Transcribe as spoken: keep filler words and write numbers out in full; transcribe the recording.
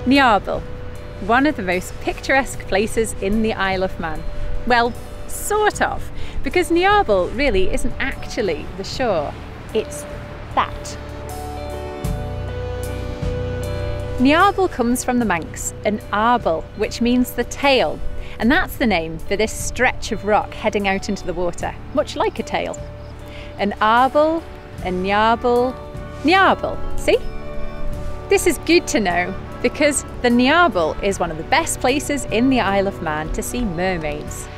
Niarbyl, one of the most picturesque places in the Isle of Man. Well, sort of, because Niarbyl really isn't actually the shore, it's that. Niarbyl comes from the Manx, an arbel, which means the tail, and that's the name for this stretch of rock heading out into the water, much like a tail. An arbel, a Niarbyl, Niarbyl, see? This is good to know because the Niarbyl is one of the best places in the Isle of Man to see mermaids.